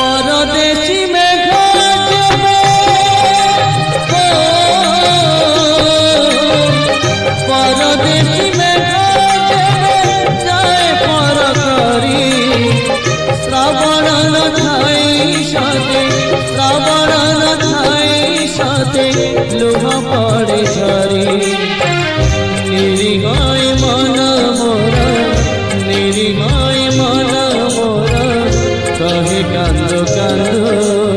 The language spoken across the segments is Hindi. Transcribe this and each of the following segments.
परदेशी में परदेशी में जाए पर करी श्रावण न थाई साथे श्रावण न थाई साथे लुह पड़े झरी निरीहाय मन मोर निरीहाय मन मोर कहे कांदो कांदो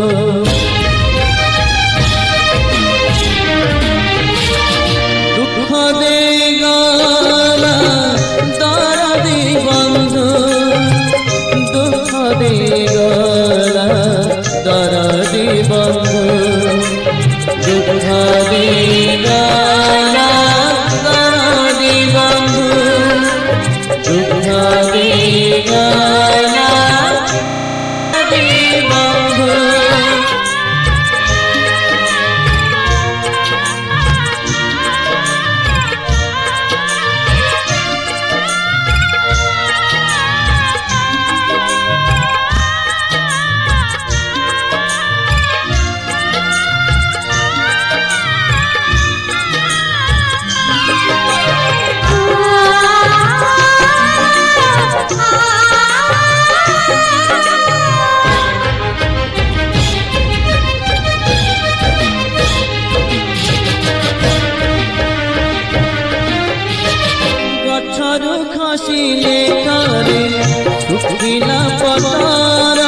दुख दे गला दर्दी बंधु दुख दे गला दर्दी बंधु दुख दे गला दर्दी बंधु दुख दे गला दर्दी बंधु खसिले करे सुखिला पतार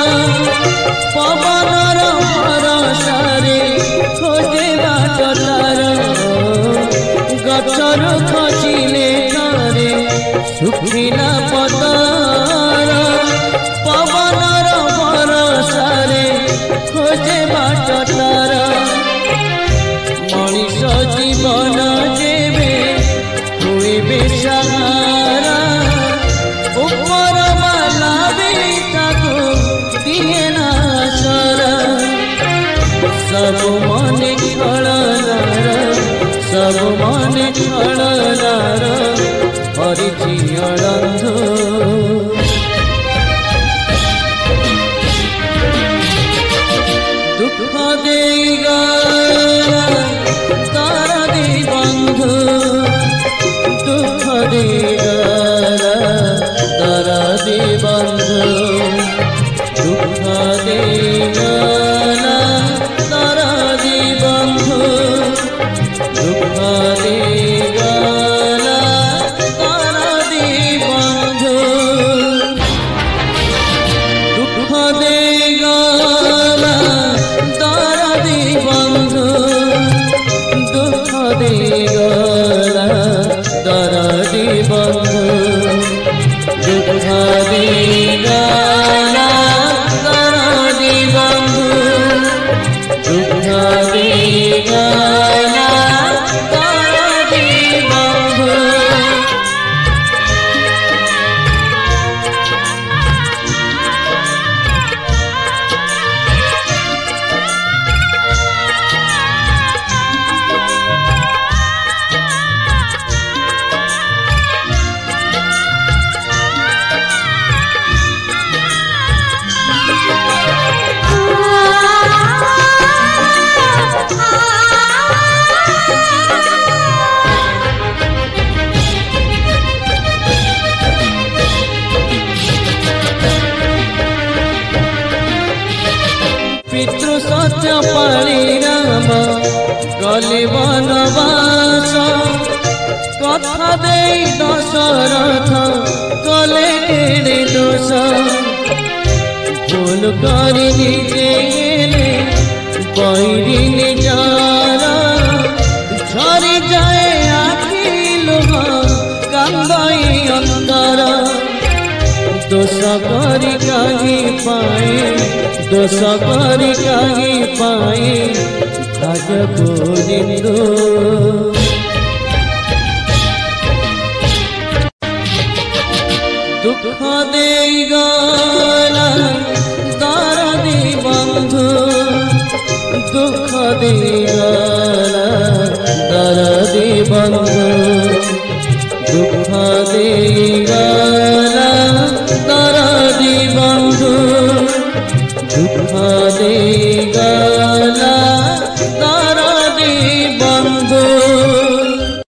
पवनर भरसारे खोजे बाटलार गछर खसिले करे सुखिला पतार पवनर भरसारे खोजे बाटलार मनीष जीवन जेबे हुए बेसहारा ऊपर वाला बेटा को दिए ना सारा सब मन छलनार सब मन छलनार हरिची अड़ंधो दुख दे गला दर्दी बंधु दुख दे गला दर्दी बंधु दुख दे गला दर्दी बंधु दुख दे गला दर्दी बंधु दुख दे गला दर्दी बंधु दुख दे गला दर्दी बंधु दुख दे गला दर्दी बंधु दुख दे गला दर्दी बंधु पितृ सत्य पाली राम गले वनवास कथा दे दशरथ कले केड़े दोष भूल कर निजे गेले बैरी निजार झरी जाए आखि लुह कांदई अंतर दोष करी कहीं पाए दोष करी कहीं पाए भाग्य को निंदो दुख दे गला दर्दी बंधु दुख दे गला दर्दी बंधु दुख दे गला दर्दी बंधु दुःख देगा